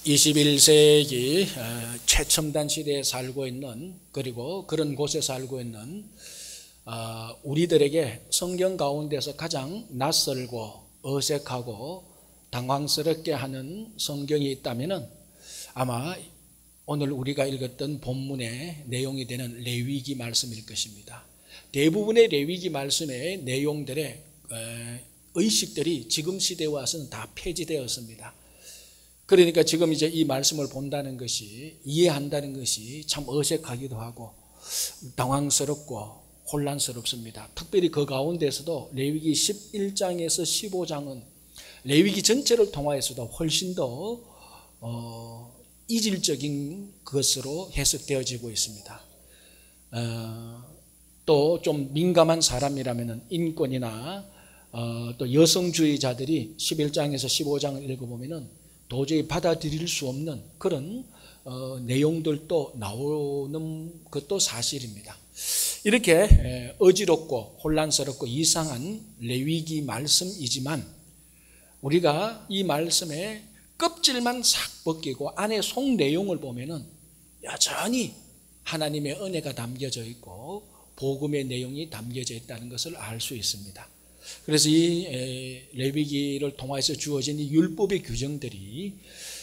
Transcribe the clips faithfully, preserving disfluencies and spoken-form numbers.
이십일 세기 최첨단 시대에 살고 있는, 그리고 그런 곳에 살고 있는 우리들에게 성경 가운데서 가장 낯설고 어색하고 당황스럽게 하는 성경이 있다면 아마 오늘 우리가 읽었던 본문의 내용이 되는 레위기 말씀일 것입니다. 대부분의 레위기 말씀의 내용들의 의식들이 지금 시대에 와서는 다 폐지되었습니다. 그러니까 지금 이제 이 말씀을 본다는 것이, 이해한다는 것이 참 어색하기도 하고 당황스럽고 혼란스럽습니다. 특별히 그 가운데서도 레위기 십일 장에서 십오 장은 레위기 전체를 통하여서도 훨씬 더 어, 이질적인 것으로 해석되어지고 있습니다. 어, 또 좀 민감한 사람이라면 인권이나 어, 또 여성주의자들이 십일 장에서 십오 장을 읽어보면 도저히 받아들일 수 없는 그런 어, 내용들도 나오는 것도 사실입니다. 이렇게 어지럽고 혼란스럽고 이상한 레위기 말씀이지만 우리가 이 말씀의 껍질만 싹 벗기고 안에 속 내용을 보면은 여전히 하나님의 은혜가 담겨져 있고 복음의 내용이 담겨져 있다는 것을 알 수 있습니다. 그래서 이 레위기를 통해서 주어진 이 율법의 규정들이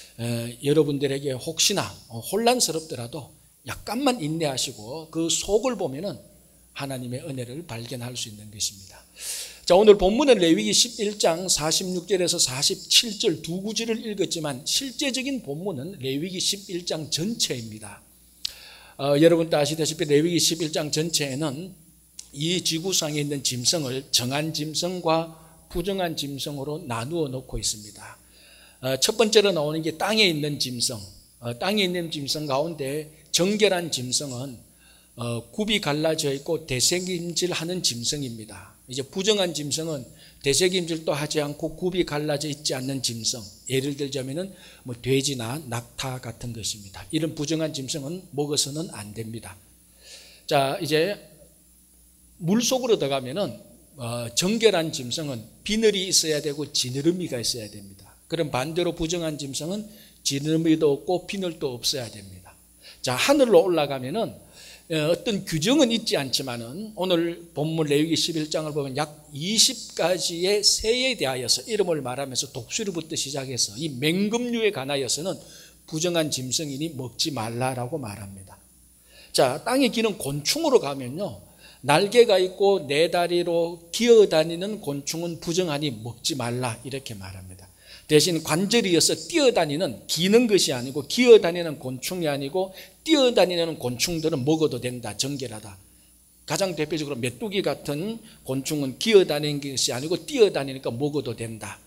여러분들에게 혹시나 혼란스럽더라도 약간만 인내하시고 그 속을 보면은 하나님의 은혜를 발견할 수 있는 것입니다. 자, 오늘 본문은 레위기 십일 장 사십육 절에서 사십칠 절 두 구절을 읽었지만 실제적인 본문은 레위기 십일 장 전체입니다. 어, 여러분도 아시다시피 레위기 십일 장 전체에는 이 지구상에 있는 짐승을 정한 짐승과 부정한 짐승으로 나누어 놓고 있습니다. 첫 번째로 나오는 게 땅에 있는 짐승. 땅에 있는 짐승 가운데 정결한 짐승은 굽이 갈라져 있고 되새김질하는 짐승입니다. 이제 부정한 짐승은 되새김질도 하지 않고 굽이 갈라져 있지 않는 짐승. 예를 들자면은 뭐 돼지나 낙타 같은 것입니다. 이런 부정한 짐승은 먹어서는 안 됩니다. 자, 이제 물속으로 들어가면은 어, 정결한 짐승은 비늘이 있어야 되고 지느러미가 있어야 됩니다. 그럼 반대로 부정한 짐승은 지느러미도 없고 비늘도 없어야 됩니다. 자, 하늘로 올라가면은 어떤 규정은 있지 않지만은 오늘 본문 레위기 십일 장을 보면 약 이십 가지의 새에 대하여서 이름을 말하면서 독수리부터 시작해서 이 맹금류에 관하여서는 부정한 짐승이니 먹지 말라라고 말합니다. 자, 땅에 기는 곤충으로 가면요, 날개가 있고 네 다리로 기어다니는 곤충은 부정하니 먹지 말라 이렇게 말합니다. 대신 관절이어서 뛰어다니는, 기는 것이 아니고 기어다니는 곤충이 아니고 뛰어다니는 곤충들은 먹어도 된다, 정결하다. 가장 대표적으로 메뚜기 같은 곤충은 기어다니는 것이 아니고 뛰어다니니까 먹어도 된다.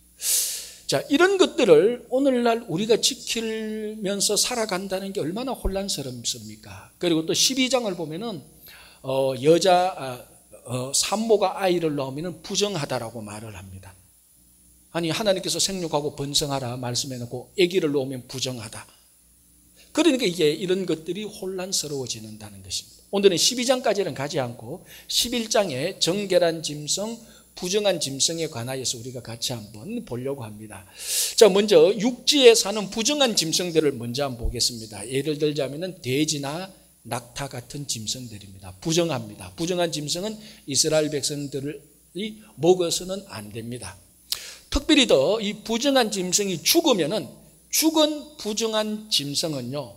자, 이런 것들을 오늘날 우리가 지키면서 살아간다는 게 얼마나 혼란스럽습니까? 그리고 또 십이 장을 보면은 어, 여자 어, 산모가 아이를 낳으면 부정하다라고 말을 합니다. 아니, 하나님께서 생육하고 번성하라 말씀해놓고 아기를 낳으면 부정하다. 그러니까 이게 이런 것들이 혼란스러워지는다는 것입니다. 오늘은 십이 장까지는 가지 않고 십일 장에 정결한 짐승, 부정한 짐승에 관하여서 우리가 같이 한번 보려고 합니다. 자, 먼저 육지에 사는 부정한 짐승들을 먼저 한번 보겠습니다. 예를 들자면은 돼지나 낙타 같은 짐승들입니다. 부정합니다. 부정한 짐승은 이스라엘 백성들이 먹어서는 안 됩니다. 특별히 더 이 부정한 짐승이 죽으면은 죽은 부정한 짐승은요,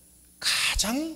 가장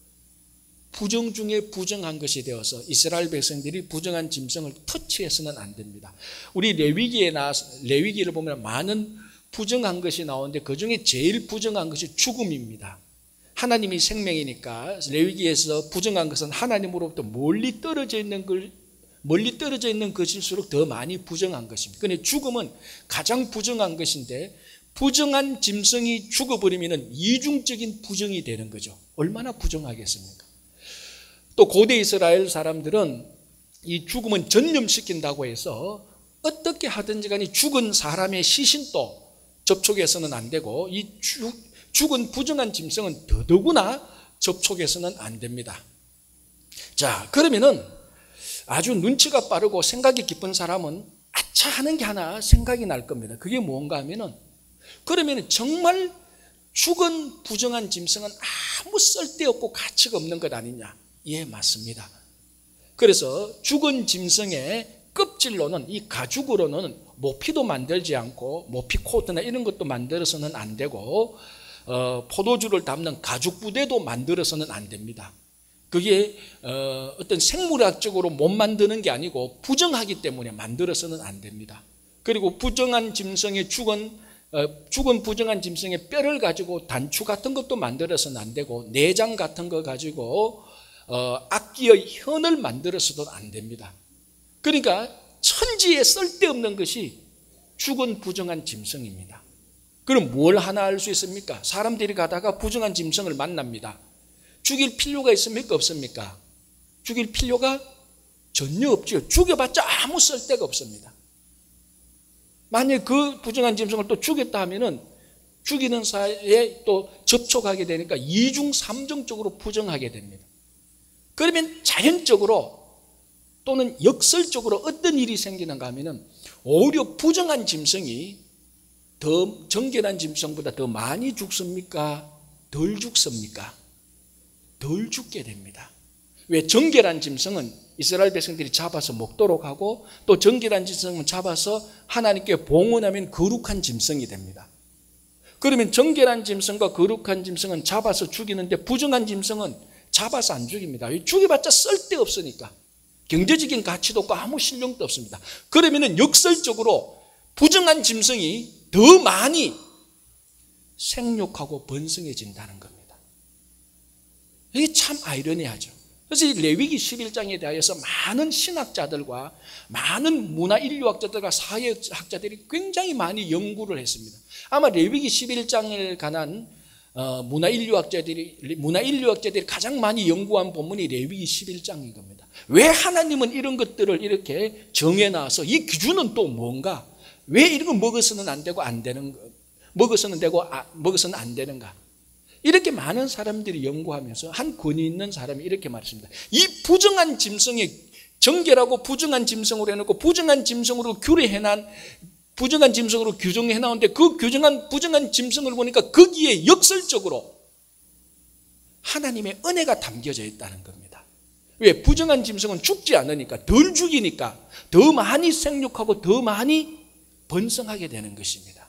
부정 중에 부정한 것이 되어서 이스라엘 백성들이 부정한 짐승을 터치해서는 안 됩니다. 우리 레위기에 나 레위기를 보면 많은 부정한 것이 나오는데 그 중에 제일 부정한 것이 죽음입니다. 하나님이 생명이니까 레위기에서 부정한 것은 하나님으로부터 멀리 떨어져 있는 걸, 멀리 떨어져 있는 것일수록 더 많이 부정한 것입니다. 그런데 죽음은 가장 부정한 것인데 부정한 짐승이 죽어버리면 이중적인 부정이 되는 거죠. 얼마나 부정하겠습니까? 또 고대 이스라엘 사람들은 이 죽음은 전념시킨다고 해서 어떻게 하든지 간에 죽은 사람의 시신도 접촉해서는 안 되고 이 죽 죽은 부정한 짐승은 더더구나 접촉해서는 안 됩니다. 자, 그러면은 아주 눈치가 빠르고 생각이 깊은 사람은 아차 하는 게 하나 생각이 날 겁니다. 그게 뭔가 하면은 그러면 정말 죽은 부정한 짐승은 아무 쓸데없고 가치가 없는 것 아니냐? 예, 맞습니다. 그래서 죽은 짐승의 껍질로는, 이 가죽으로는 모피도 만들지 않고 모피 코트나 이런 것도 만들어서는 안 되고 어, 포도주를 담는 가죽 부대도 만들어서는 안 됩니다. 그게 어, 어떤 생물학적으로 못 만드는 게 아니고 부정하기 때문에 만들어서는 안 됩니다. 그리고 부정한 짐승의 죽은 어, 죽은 부정한 짐승의 뼈를 가지고 단추 같은 것도 만들어서는 안 되고 내장 같은 거 가지고 어, 악기의 현을 만들어서도 안 됩니다. 그러니까 천지에 쓸데없는 것이 죽은 부정한 짐승입니다. 그럼 뭘 하나 알 수 있습니까? 사람들이 가다가 부정한 짐승을 만납니다. 죽일 필요가 있습니까? 없습니까? 죽일 필요가 전혀 없죠. 죽여봤자 아무 쓸데가 없습니다. 만약 그 부정한 짐승을 또 죽였다 하면은 죽이는 사이에 또 접촉하게 되니까 이중 삼중적으로 부정하게 됩니다. 그러면 자연적으로 또는 역설적으로 어떤 일이 생기는가 하면은 오히려 부정한 짐승이 더 정결한 짐승보다 더 많이 죽습니까? 덜 죽습니까? 덜 죽게 됩니다. 왜? 정결한 짐승은 이스라엘 백성들이 잡아서 먹도록 하고 또 정결한 짐승은 잡아서 하나님께 봉헌하면 거룩한 짐승이 됩니다. 그러면 정결한 짐승과 거룩한 짐승은 잡아서 죽이는데 부정한 짐승은 잡아서 안 죽입니다. 죽여봤자 쓸데없으니까. 경제적인 가치도 없고 아무 실용도 없습니다. 그러면 역설적으로 부정한 짐승이 더 많이 생육하고 번성해진다는 겁니다. 이게 참 아이러니하죠. 그래서 이 레위기 십일 장에 대하여서 많은 신학자들과 많은 문화인류학자들과 사회학자들이 굉장히 많이 연구를 했습니다. 아마 레위기 십일 장에 관한 어, 문화인류학자들이 문화인류학자들이 가장 많이 연구한 본문이 레위기 십일 장인 겁니다. 왜 하나님은 이런 것들을 이렇게 정해놔서 이 기준은 또 뭔가? 왜 이런 거 먹어서는 안 되고 안 되는 거, 먹어서는 되고 아, 먹어서는 안 되는가? 이렇게 많은 사람들이 연구하면서 한 권위 있는 사람이 이렇게 말했습니다. 이 부정한 짐승이 정결하고 부정한 짐승으로 해놓고 부정한 짐승으로 규례해난 부정한 짐승으로 규정해 나오는데 그 규정한 부정한 짐승을 보니까 거기에 역설적으로 하나님의 은혜가 담겨져 있다는 겁니다. 왜? 부정한 짐승은 죽지 않으니까, 덜 죽이니까 더 많이 생육하고 더 많이 번성하게 되는 것입니다.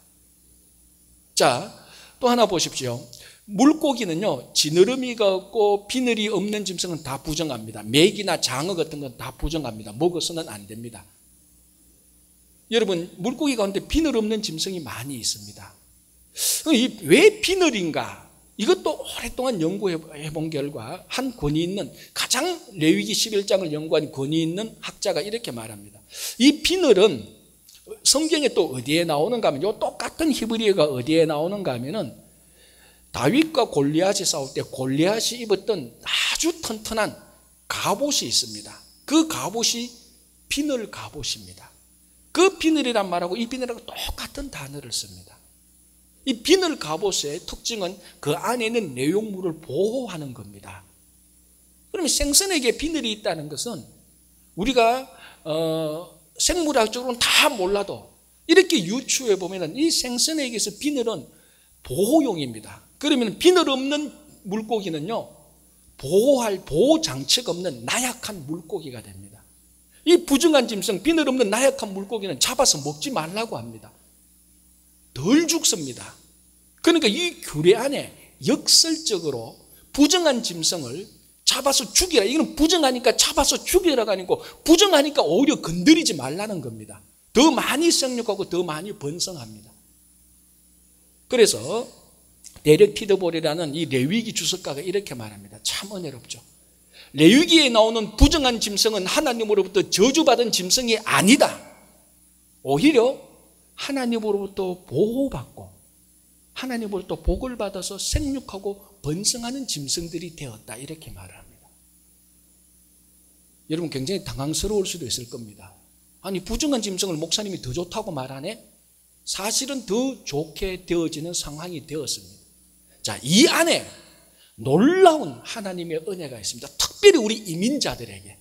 자, 또 하나 보십시오. 물고기는요, 지느러미가 없고 비늘이 없는 짐승은 다 부정합니다. 메기나 장어 같은 건 다 부정합니다. 먹어서는 안 됩니다. 여러분, 물고기 가운데 비늘 없는 짐승이 많이 있습니다. 왜 비늘인가? 이것도 오랫동안 연구해 본 결과 한 권위 있는, 가장 레위기 십일 장을 연구한 권위 있는 학자가 이렇게 말합니다. 이 비늘은 성경에 또 어디에 나오는가 하면, 요 똑같은 히브리어가 어디에 나오는가 하면은 다윗과 골리앗이 싸울 때 골리앗이 입었던 아주 튼튼한 갑옷이 있습니다. 그 갑옷이 비늘 갑옷입니다. 그 비늘이란 말하고 이 비늘하고 똑같은 단어를 씁니다. 이 비늘 갑옷의 특징은 그 안에 있는 내용물을 보호하는 겁니다. 그러면 생선에게 비늘이 있다는 것은 우리가 어, 생물학적으로는 다 몰라도 이렇게 유추해 보면 이 생선에게서 비늘은 보호용입니다. 그러면 비늘 없는 물고기는요, 보호할 보호 장치가 없는 나약한 물고기가 됩니다. 이 부정한 짐승, 비늘 없는 나약한 물고기는 잡아서 먹지 말라고 합니다. 덜 죽습니다. 그러니까 이 규례 안에 역설적으로 부정한 짐승을 잡아서 죽이라. 이건 부정하니까 잡아서 죽이라가 아니고 부정하니까 오히려 건드리지 말라는 겁니다. 더 많이 생육하고 더 많이 번성합니다. 그래서 데렉 피더볼이라는 이 레위기 주석가가 이렇게 말합니다. 참 은혜롭죠. 레위기에 나오는 부정한 짐승은 하나님으로부터 저주받은 짐승이 아니다. 오히려 하나님으로부터 보호받고 하나님으로부터 복을 받아서 생육하고 번성하는 짐승들이 되었다. 이렇게 말을 합니다. 여러분, 굉장히 당황스러울 수도 있을 겁니다. 아니, 부정한 짐승을 목사님이 더 좋다고 말하네? 사실은 더 좋게 되어지는 상황이 되었습니다. 자, 이 안에 놀라운 하나님의 은혜가 있습니다. 특별히 우리 이민자들에게.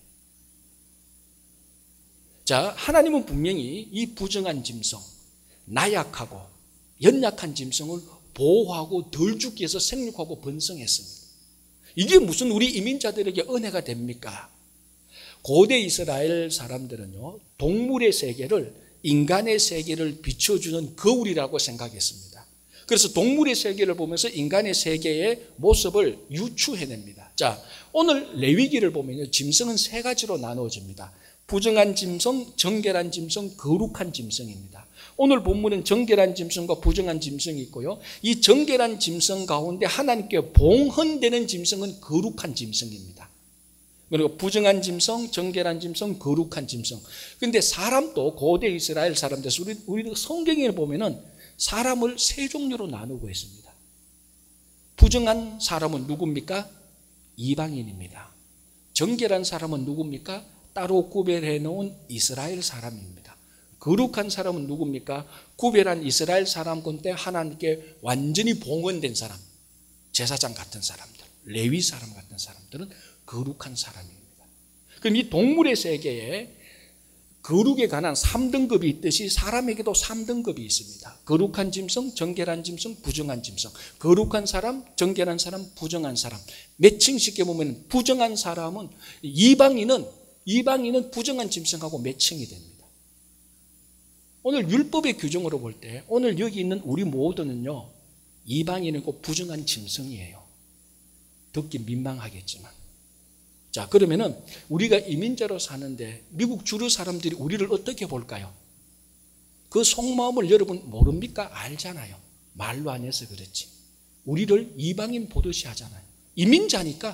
자, 하나님은 분명히 이 부정한 짐승, 나약하고 연약한 짐승을 보호하고 덜 죽기 위해서 생육하고 번성했습니다. 이게 무슨 우리 이민자들에게 은혜가 됩니까? 고대 이스라엘 사람들은요, 동물의 세계를 인간의 세계를 비춰주는 거울이라고 생각했습니다. 그래서 동물의 세계를 보면서 인간의 세계의 모습을 유추해냅니다. 자, 오늘 레위기를 보면요, 짐승은 세 가지로 나누어집니다. 부정한 짐승, 정결한 짐승, 거룩한 짐승입니다. 오늘 본문은 정결한 짐승과 부정한 짐승이 있고요, 이 정결한 짐승 가운데 하나님께 봉헌되는 짐승은 거룩한 짐승입니다. 그리고 부정한 짐승, 정결한 짐승, 거룩한 짐승. 그런데 사람도 고대 이스라엘 사람들, 우리 우리 성경에 보면은 사람을 세 종류로 나누고 있습니다. 부정한 사람은 누굽니까? 이방인입니다. 정결한 사람은 누굽니까? 따로 구별해 놓은 이스라엘 사람입니다. 거룩한 사람은 누굽니까? 구별한 이스라엘 사람 건데 하나님께 완전히 봉헌된 사람, 제사장 같은 사람들, 레위 사람 같은 사람들은 거룩한 사람입니다. 그럼 이 동물의 세계에 거룩에 관한 삼 등급이 있듯이 사람에게도 삼 등급이 있습니다. 거룩한 짐승, 정결한 짐승, 부정한 짐승. 거룩한 사람, 정결한 사람, 부정한 사람. 매칭쉽게 보면 부정한 사람은, 이방인은 이방인은 부정한 짐승하고 매칭이 됩니다. 오늘 율법의 규정으로 볼 때 오늘 여기 있는 우리 모두는요, 이방인이고 부정한 짐승이에요. 듣기 민망하겠지만. 자, 그러면은 우리가 이민자로 사는데 미국 주류 사람들이 우리를 어떻게 볼까요? 그 속마음을 여러분 모릅니까? 알잖아요. 말로 안 해서 그렇지. 우리를 이방인 보듯이 하잖아요. 이민자니까.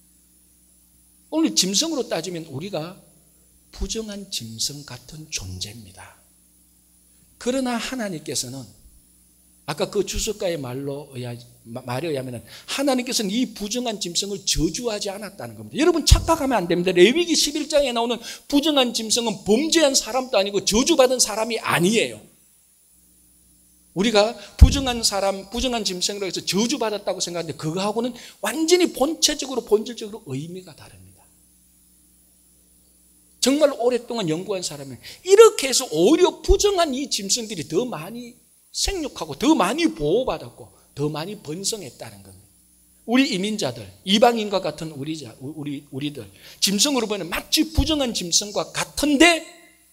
오늘 짐승으로 따지면 우리가 부정한 짐승 같은 존재입니다. 그러나 하나님께서는 아까 그 주석가의 말로 의하, 말에 의하면 하나님께서는 이 부정한 짐승을 저주하지 않았다는 겁니다. 여러분 착각하면 안 됩니다. 레위기 십일 장에 나오는 부정한 짐승은 범죄한 사람도 아니고 저주받은 사람이 아니에요. 우리가 부정한 사람, 부정한 짐승이라고 해서 저주받았다고 생각하는데 그거하고는 완전히 본체적으로 본질적으로 의미가 다릅니다. 정말 오랫동안 연구한 사람은 이렇게 해서 오히려 부정한 이 짐승들이 더 많이 생육하고 더 많이 보호받았고 더 많이 번성했다는 겁니다. 우리 이민자들, 이방인과 같은 우리자, 우리, 우리들 짐승으로 보면 마치 부정한 짐승과 같은데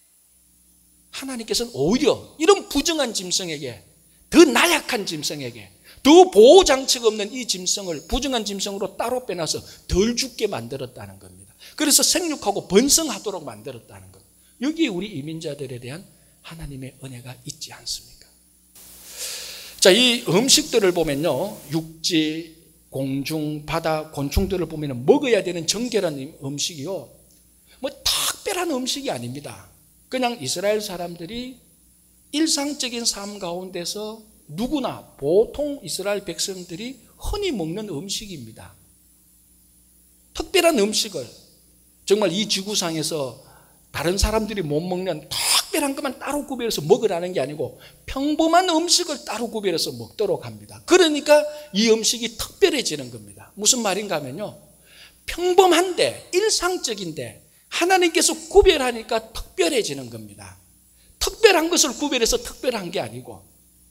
하나님께서는 오히려 이런 부정한 짐승에게, 더 나약한 짐승에게, 더 보호장치가 없는 이 짐승을 부정한 짐승으로 따로 빼놔서 덜 죽게 만들었다는 겁니다. 그래서 생육하고 번성하도록 만들었다는 겁니다. 여기에 우리 이민자들에 대한 하나님의 은혜가 있지 않습니까? 자, 이 음식들을 보면요, 육지, 공중, 바다, 곤충들을 보면 먹어야 되는 정결한 음식이요, 뭐 특별한 음식이 아닙니다. 그냥 이스라엘 사람들이 일상적인 삶 가운데서 누구나 보통 이스라엘 백성들이 흔히 먹는 음식입니다. 특별한 음식을 정말 이 지구상에서 다른 사람들이 못 먹는 특별한 것만 따로 구별해서 먹으라는 게 아니고 평범한 음식을 따로 구별해서 먹도록 합니다. 그러니까 이 음식이 특별해지는 겁니다. 무슨 말인가 하면요, 평범한데 일상적인데 하나님께서 구별하니까 특별해지는 겁니다. 특별한 것을 구별해서 특별한 게 아니고,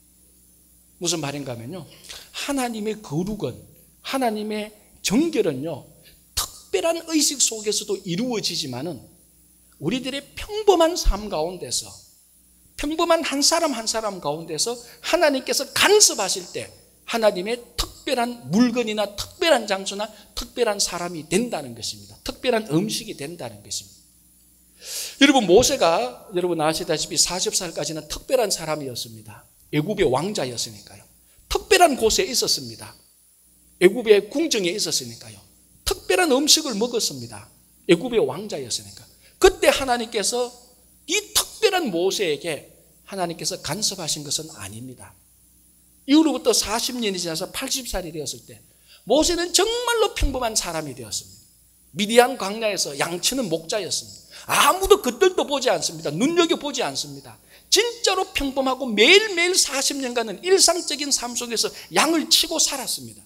무슨 말인가 하면요, 하나님의 거룩은, 하나님의 정결은요 특별한 의식 속에서도 이루어지지만은 우리들의 평범한 삶 가운데서, 평범한 한 사람 한 사람 가운데서 하나님께서 간섭하실 때 하나님의 특별한 물건이나 특별한 장소나 특별한 사람이 된다는 것입니다. 특별한 음식이 된다는 것입니다. 여러분, 모세가 여러분 아시다시피 사십 살까지는 특별한 사람이었습니다. 애굽의 왕자였으니까요. 특별한 곳에 있었습니다. 애굽의 궁정에 있었으니까요. 특별한 음식을 먹었습니다. 애굽의 왕자였으니까. 그때 하나님께서 이 특별한 모세에게 하나님께서 간섭하신 것은 아닙니다. 이후로부터 사십 년이 지나서 팔십 살이 되었을 때 모세는 정말로 평범한 사람이 되었습니다. 미디안 광야에서 양치는 목자였습니다. 아무도 그들도 보지 않습니다. 눈여겨보지 않습니다. 진짜로 평범하고 매일매일 사십 년간은 일상적인 삶 속에서 양을 치고 살았습니다.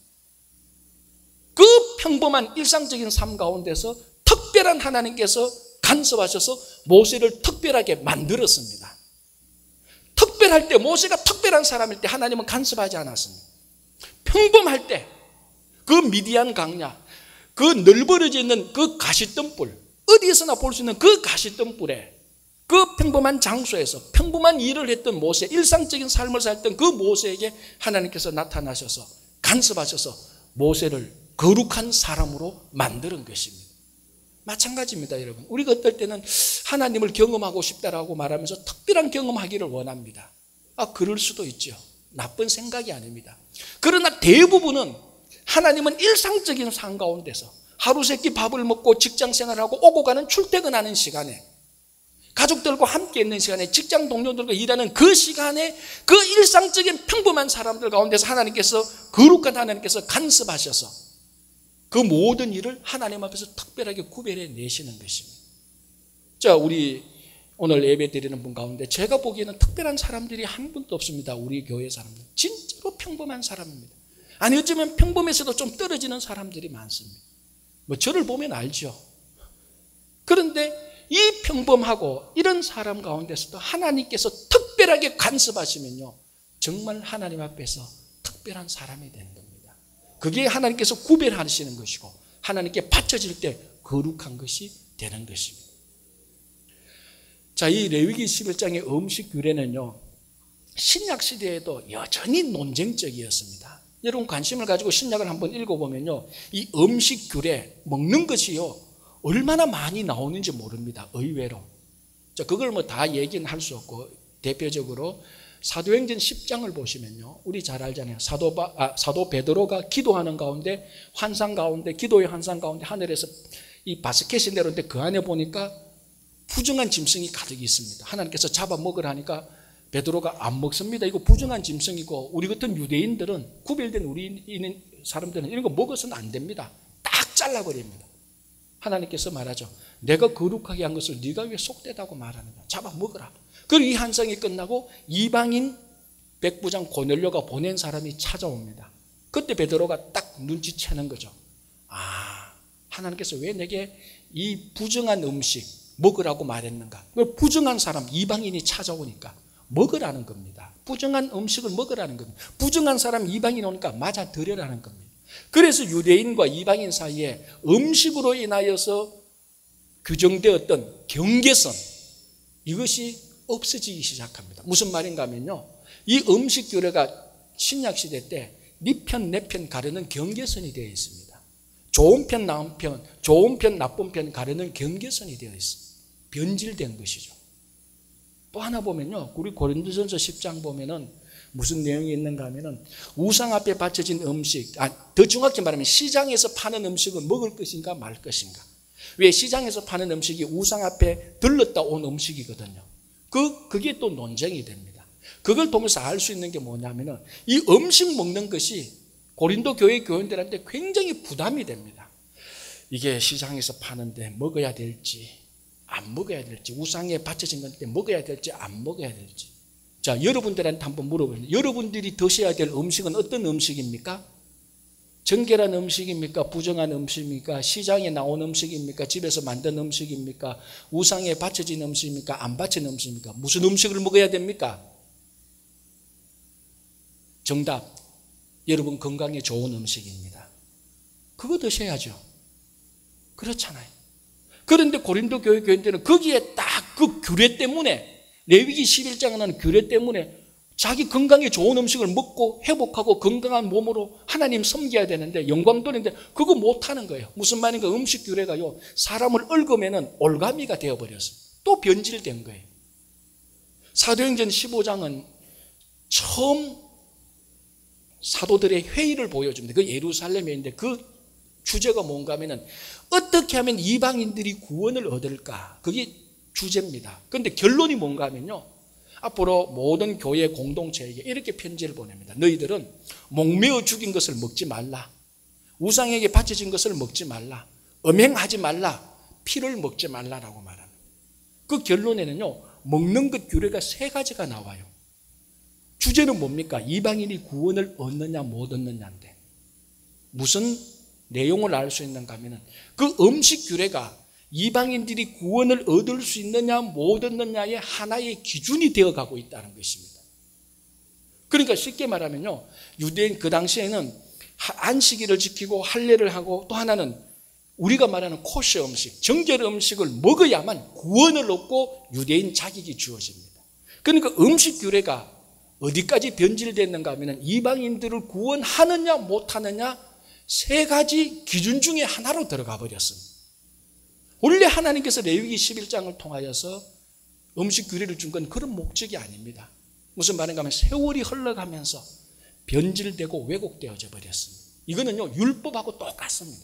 그 평범한 일상적인 삶 가운데서 특별한 하나님께서 간섭하셔서 모세를 특별하게 만들었습니다. 특별할 때 모세가 특별한 특별한 사람일 때 하나님은 간섭하지 않았습니다. 평범할 때 그 미디안 강야, 그 널브러져 있는 그 가시덤불, 어디에서나 볼 수 있는 그 가시덤불에 그 평범한 장소에서 평범한 일을 했던 모세, 일상적인 삶을 살던 그 모세에게 하나님께서 나타나셔서 간섭하셔서 모세를 거룩한 사람으로 만드는 것입니다. 마찬가지입니다, 여러분. 우리가 어떨 때는 하나님을 경험하고 싶다라고 말하면서 특별한 경험하기를 원합니다. 아, 그럴 수도 있죠. 나쁜 생각이 아닙니다. 그러나 대부분은 하나님은 일상적인 삶 가운데서 하루 세끼 밥을 먹고 직장 생활하고 오고 가는 출퇴근하는 시간에, 가족들과 함께 있는 시간에, 직장 동료들과 일하는 그 시간에 그 일상적인 평범한 사람들 가운데서 하나님께서, 거룩한 하나님께서 간섭하셔서 그 모든 일을 하나님 앞에서 특별하게 구별해 내시는 것입니다. 자, 우리 오늘 예배 드리는 분 가운데 제가 보기에는 특별한 사람들이 한 분도 없습니다. 우리 교회 사람들 진짜로 평범한 사람입니다. 아니, 어쩌면 평범에서도 좀 떨어지는 사람들이 많습니다. 뭐 저를 보면 알죠. 그런데 이 평범하고 이런 사람 가운데서도 하나님께서 특별하게 간섭하시면요, 정말 하나님 앞에서 특별한 사람이 되는 겁니다. 그게 하나님께서 구별하시는 것이고 하나님께 바쳐질 때 거룩한 것이 되는 것입니다. 자, 이 레위기 십일 장의 음식 규례는요, 신약 시대에도 여전히 논쟁적이었습니다. 여러분 관심을 가지고 신약을 한번 읽어보면요, 이 음식 규례, 먹는 것이요, 얼마나 많이 나오는지 모릅니다. 의외로. 자, 그걸 뭐 다 얘기는 할 수 없고, 대표적으로 사도행전 십 장을 보시면요, 우리 잘 알잖아요. 사도, 바, 아, 사도 베드로가 기도하는 가운데, 환상 가운데, 기도의 환상 가운데 하늘에서 이 바스켓이 내려오는데 그 안에 보니까 부정한 짐승이 가득 있습니다. 하나님께서 잡아 먹으라니까 베드로가 안 먹습니다. 이거 부정한 짐승이고, 우리 같은 유대인들은, 구별된 우리 있는 사람들은 이런 거 먹어서는 안 됩니다. 딱 잘라버립니다. 하나님께서 말하죠. 내가 거룩하게 한 것을 네가 왜 속되다고 말하느냐. 잡아 먹으라. 그리고 이 환상이 끝나고 이방인 백부장 고넬료가 보낸 사람이 찾아옵니다. 그때 베드로가 딱 눈치채는 거죠. 아, 하나님께서 왜 내게 이 부정한 음식 먹으라고 말했는가. 부정한 사람, 이방인이 찾아오니까 먹으라는 겁니다. 부정한 음식을 먹으라는 겁니다. 부정한 사람, 이방인이 오니까 맞아 들으라는 겁니다. 그래서 유대인과 이방인 사이에 음식으로 인하여서 규정되었던 경계선, 이것이 없어지기 시작합니다. 무슨 말인가 하면요, 이 음식 규례가 신약 시대 때 네 편, 내 편 가르는 경계선이 되어 있습니다. 좋은 편, 나쁜 편, 좋은 편, 나쁜 편 가르는 경계선이 되어 있습니다. 변질된 것이죠. 또 하나 보면요, 우리 고린도전서 십 장 보면은 무슨 내용이 있는가 하면은 우상 앞에 바쳐진 음식, 아, 더 정확히 말하면 시장에서 파는 음식은 먹을 것인가 말 것인가. 왜 시장에서 파는 음식이 우상 앞에 들렀다 온 음식이거든요. 그, 그게 또 논쟁이 됩니다. 그걸 보면서 알 수 있는 게 뭐냐면은 이 음식 먹는 것이 고린도 교회 교인들한테 굉장히 부담이 됩니다. 이게 시장에서 파는데 먹어야 될지 안 먹어야 될지, 우상에 바쳐진 건데 먹어야 될지 안 먹어야 될지. 자, 여러분들한테 한번 물어보세요. 여러분들이 드셔야 될 음식은 어떤 음식입니까? 정결한 음식입니까? 부정한 음식입니까? 시장에 나온 음식입니까? 집에서 만든 음식입니까? 우상에 바쳐진 음식입니까? 안 바쳐진 음식입니까? 무슨 음식을 먹어야 됩니까? 정답, 여러분 건강에 좋은 음식입니다. 그거 드셔야죠. 그렇잖아요. 그런데 고린도 교회 교인들은 거기에 딱 그 규례 때문에, 레위기 십일 장은 하는 규례 때문에 자기 건강에 좋은 음식을 먹고 회복하고 건강한 몸으로 하나님 섬겨야 되는데, 영광 돌리는데 그거 못하는 거예요. 무슨 말인가? 음식 규례가요, 사람을 얽으면 올가미가 되어버렸어요. 또 변질된 거예요. 사도행전 십오 장은 처음 사도들의 회의를 보여줍니다. 그 예루살렘에 있는데 그 주제가 뭔가 하면은 어떻게 하면 이방인들이 구원을 얻을까? 그게 주제입니다. 그런데 결론이 뭔가 하면요, 앞으로 모든 교회 공동체에게 이렇게 편지를 보냅니다. 너희들은 목매어 죽인 것을 먹지 말라. 우상에게 바쳐진 것을 먹지 말라. 음행하지 말라. 피를 먹지 말라라고 말합니다. 그 결론에는요, 먹는 것 규례가 세 가지가 나와요. 주제는 뭡니까? 이방인이 구원을 얻느냐 못 얻느냐인데, 무슨 내용을 알 수 있는가 하면 그 음식 규례가 이방인들이 구원을 얻을 수 있느냐 못 얻느냐의 하나의 기준이 되어가고 있다는 것입니다. 그러니까 쉽게 말하면요, 유대인 그 당시에는 안식일을 지키고 할례를 하고 또 하나는 우리가 말하는 코시 음식, 정결 음식을 먹어야만 구원을 얻고 유대인 자격이 주어집니다. 그러니까 음식 규례가 어디까지 변질됐는가 하면 이방인들을 구원하느냐 못하느냐 세 가지 기준 중에 하나로 들어가 버렸습니다. 원래 하나님께서 레위기 십일 장을 통하여서 음식 규례를 준 건 그런 목적이 아닙니다. 무슨 말인가 하면 세월이 흘러가면서 변질되고 왜곡되어져 버렸습니다. 이거는요, 율법하고 똑같습니다.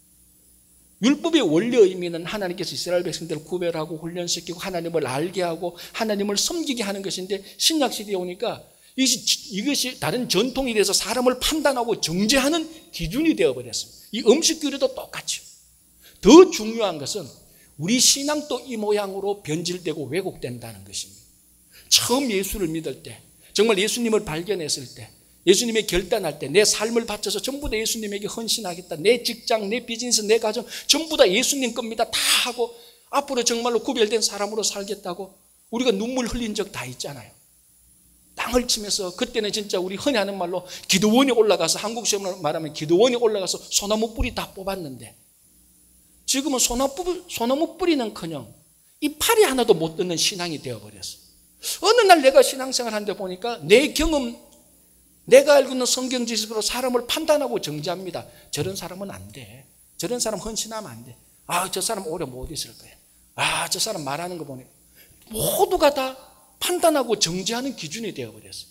율법의 원래 의미는 하나님께서 이스라엘 백성들을 구별하고 훈련시키고 하나님을 알게 하고 하나님을 섬기게 하는 것인데, 신약시대에 오니까 이것이, 이것이 다른 전통이 돼서 사람을 판단하고 정죄하는 기준이 되어버렸습니다. 이 음식 규례도 똑같죠. 더 중요한 것은 우리 신앙도 이 모양으로 변질되고 왜곡된다는 것입니다. 처음 예수를 믿을 때, 정말 예수님을 발견했을 때, 예수님의 결단할 때 내 삶을 바쳐서 전부 다 예수님에게 헌신하겠다, 내 직장, 내 비즈니스, 내 가정 전부 다 예수님 겁니다 다 하고 앞으로 정말로 구별된 사람으로 살겠다고 우리가 눈물 흘린 적 다 있잖아요. 땅을 치면서, 그때는 진짜 우리 흔히 하는 말로 기도원이 올라가서, 한국식으로 말하면 기도원이 올라가서 소나무 뿌리 다 뽑았는데, 지금은 소나무, 소나무 뿌리는커녕 이파리 하나도 못 듣는 신앙이 되어버렸어. 어느 날 내가 신앙생활 하는데 보니까 내 경험, 내가 알고 있는 성경 지식으로 사람을 판단하고 정죄합니다. 저런 사람은 안 돼. 저런 사람 헌신하면 안 돼. 아, 저 사람 오래 못 있을 거야. 아, 저 사람 말하는 거 보니까 모두가 다 판단하고 정죄하는 기준이 되어버렸어요.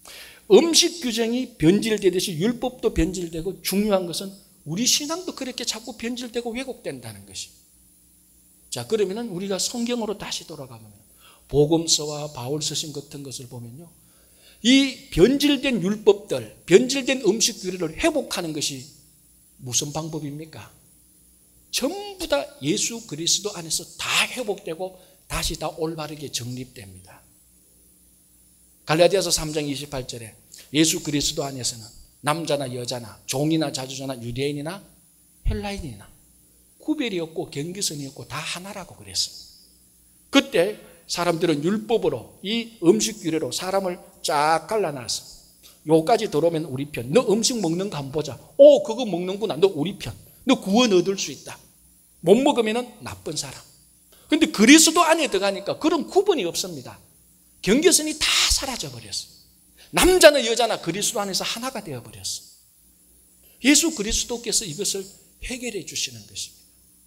음식 규정이 변질되듯이 율법도 변질되고, 중요한 것은 우리 신앙도 그렇게 자꾸 변질되고 왜곡된다는 것입니다. 자, 그러면은 우리가 성경으로 다시 돌아가면 복음서와 바울 서신 같은 것을 보면요, 이 변질된 율법들, 변질된 음식 규례를 회복하는 것이 무슨 방법입니까? 전부 다 예수 그리스도 안에서 다 회복되고 다시 다 올바르게 정립됩니다. 갈라디아서 삼 장 이십팔 절에 예수 그리스도 안에서는 남자나 여자나 종이나 자주자나 유대인이나 헬라인이나 구별이 없고 경계선이 없고 다 하나라고 그랬습니다. 그때 사람들은 율법으로, 이 음식 규례로 사람을 쫙 갈라놨어. 요까지 들어오면 우리 편. 너 음식 먹는 거 한번 보자. 오, 그거 먹는구나. 너 우리 편. 너 구원 얻을 수 있다. 못 먹으면 나쁜 사람. 근데 그리스도 안에 들어가니까 그런 구분이 없습니다. 경계선이 다 사라져버렸어. 남자나 여자나 그리스도 안에서 하나가 되어버렸어. 예수 그리스도께서 이것을 해결해 주시는 것입니다.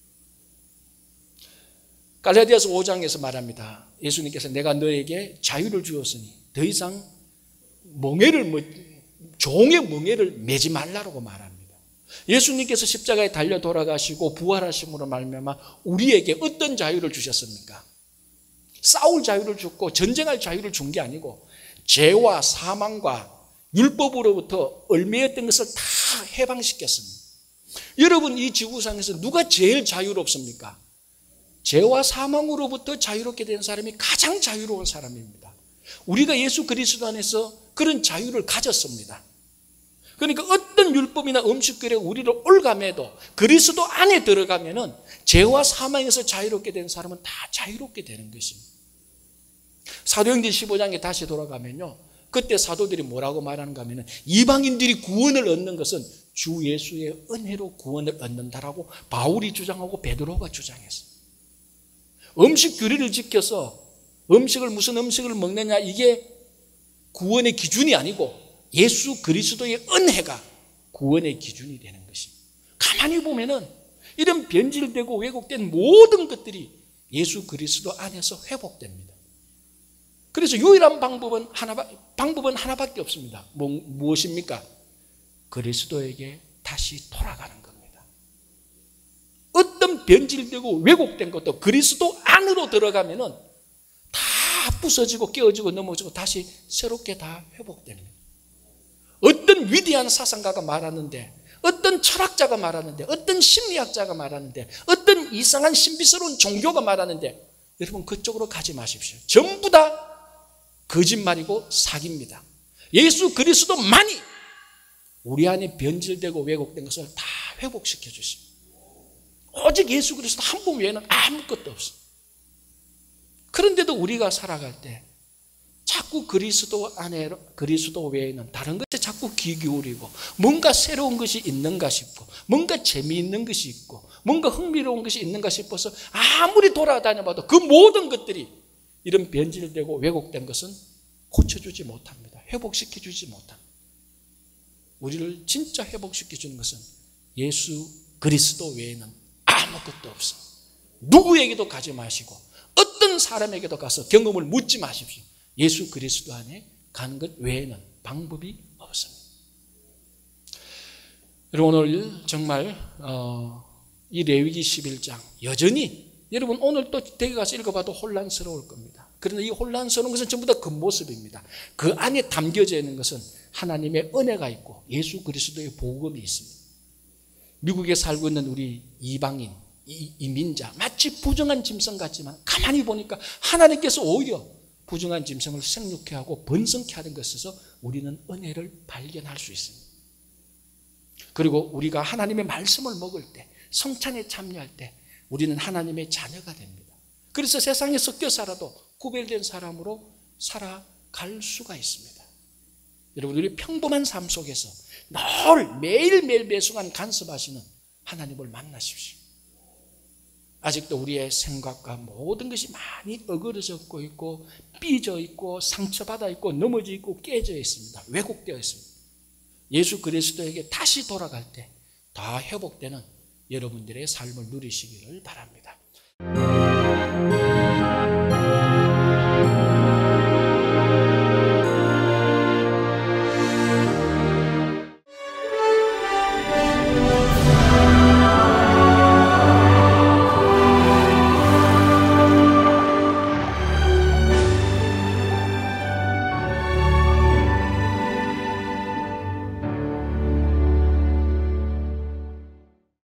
갈라디아서 오 장에서 말합니다. 예수님께서 내가 너에게 자유를 주었으니 더 이상 멍에를, 종의 멍에를 매지 말라고 말합니다. 예수님께서 십자가에 달려 돌아가시고 부활하심으로 말미암아 우리에게 어떤 자유를 주셨습니까? 싸울 자유를 줬고 전쟁할 자유를 준 게 아니고 죄와 사망과 율법으로부터 얽매였던 것을 다 해방시켰습니다. 여러분, 이 지구상에서 누가 제일 자유롭습니까? 죄와 사망으로부터 자유롭게 된 사람이 가장 자유로운 사람입니다. 우리가 예수 그리스도 안에서 그런 자유를 가졌습니다. 그러니까 어떤 율법이나 음식결에 우리를 올가매도 그리스도 안에 들어가면은 죄와 사망에서 자유롭게 된 사람은 다 자유롭게 되는 것입니다. 사도행전 십오 장에 다시 돌아가면요, 그때 사도들이 뭐라고 말하는가 하면 이방인들이 구원을 얻는 것은 주 예수의 은혜로 구원을 얻는다라고 바울이 주장하고 베드로가 주장했어요. 음식 규례를 지켜서 음식을 무슨 음식을 먹느냐, 이게 구원의 기준이 아니고 예수 그리스도의 은혜가 구원의 기준이 되는 것입니다. 가만히 보면은 이런 변질되고 왜곡된 모든 것들이 예수 그리스도 안에서 회복됩니다. 그래서 유일한 방법은 하나, 방법은 하나밖에 없습니다. 뭐, 무엇입니까? 그리스도에게 다시 돌아가는 겁니다. 어떤 변질되고 왜곡된 것도 그리스도 안으로 들어가면은 다 부서지고 깨어지고 넘어지고 다시 새롭게 다 회복됩니다. 어떤 위대한 사상가가 말하는데, 어떤 철학자가 말하는데, 어떤 심리학자가 말하는데, 어떤 이상한 신비스러운 종교가 말하는데, 여러분 그쪽으로 가지 마십시오. 전부 다 거짓말이고 사기입니다. 예수 그리스도만이 우리 안에 변질되고 왜곡된 것을 다 회복시켜 주십니다. 오직 예수 그리스도 한 분 외에는 아무것도 없습니다. 그런데도 우리가 살아갈 때 자꾸 그리스도 안에, 그리스도 외에는 다른 것에 자꾸 귀 기울이고 뭔가 새로운 것이 있는가 싶고 뭔가 재미있는 것이 있고 뭔가 흥미로운 것이 있는가 싶어서 아무리 돌아다녀봐도 그 모든 것들이 이런 변질되고 왜곡된 것은 고쳐주지 못합니다. 회복시켜주지 못합니다. 우리를 진짜 회복시켜주는 것은 예수 그리스도 외에는 아무것도 없습니다. 누구에게도 가지 마시고 어떤 사람에게도 가서 경험을 묻지 마십시오. 예수 그리스도 안에 가는 것 외에는 방법이 없습니다. 여러분 오늘 정말 어, 이 레위기 십일 장 여전히 여러분 오늘 또 댁에 가서 읽어봐도 혼란스러울 겁니다. 그런데 이 혼란스러운 것은 전부 다 겉모습입니다. 그 안에 담겨져 있는 것은 하나님의 은혜가 있고 예수 그리스도의 복음이 있습니다. 미국에 살고 있는 우리 이방인, 이, 이민자 마치 부정한 짐승 같지만 가만히 보니까 하나님께서 오히려 부정한 짐승을 생육케 하고 번성케 하는 것에서 우리는 은혜를 발견할 수 있습니다. 그리고 우리가 하나님의 말씀을 먹을 때 성찬에 참여할 때 우리는 하나님의 자녀가 됩니다. 그래서 세상에 섞여 살아도 구별된 사람으로 살아갈 수가 있습니다. 여러분 우리 평범한 삶 속에서 늘 매일매일 매순간 간섭하시는 하나님을 만나십시오. 아직도 우리의 생각과 모든 것이 많이 어그러졌고 있고 삐져 있고 상처받아 있고 넘어져 있고 깨져 있습니다. 왜곡되어 있습니다. 예수 그리스도에게 다시 돌아갈 때 다 회복되는 여러분들의 삶을 누리시기를 바랍니다.